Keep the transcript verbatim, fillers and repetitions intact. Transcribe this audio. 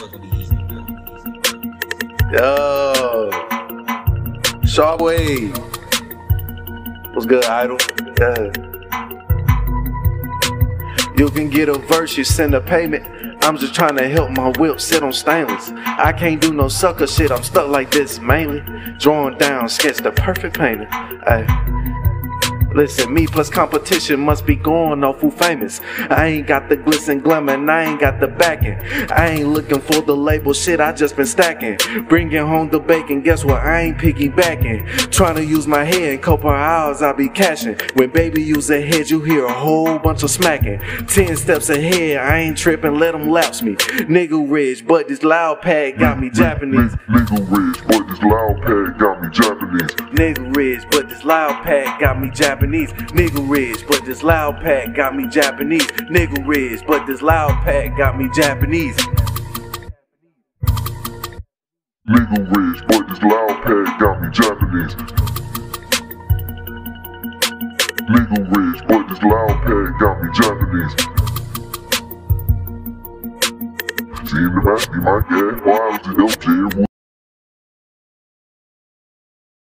Yo, Sharp Wave. What's good, Idol? Yeah. You can get a verse, you send a payment. I'm just trying to help my whip sit on stainless. I can't do no sucker shit, I'm stuck like this mainly. Drawing down, sketch the perfect painting. Ay. Listen, me plus competition must be going off who famous. I ain't got the glitz and glamour and I ain't got the backing. I ain't looking for the label shit, I just been stacking. Bringing home the bacon, guess what, I ain't piggybacking. Trying to use my head, couple hours I be cashing. When baby use a head, you hear a whole bunch of smacking. Ten steps ahead, I ain't tripping, let them lapse me. Nigga rich, but this loud pad got me Japanese. Nigga rich, but this loud pad got me Japanese. Nigga rich, but this loud pad got me Japanese. Nigga rich, but this loud pad got me Japanese. Nigga rich, but this loud pad got me Japanese. Nigga rich, but this loud pad got me Japanese. Nigga rich, but this loud pad got me Japanese. See in the back, you might get why was the dope